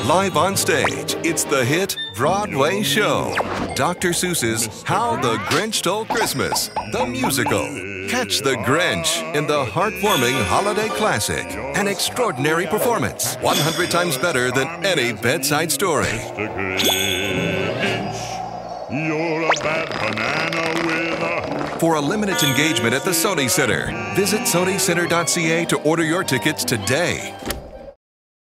Live on stage, it's the hit Broadway show. Dr. Seuss's How the Grinch Stole Christmas, the musical. Catch the Grinch in the heartwarming holiday classic. An extraordinary performance, 100 times better than any bedside story. Mr. Grinch, you're a bad banana with a... For a limited engagement at the Sony Center, visit sonycenter.ca to order your tickets today.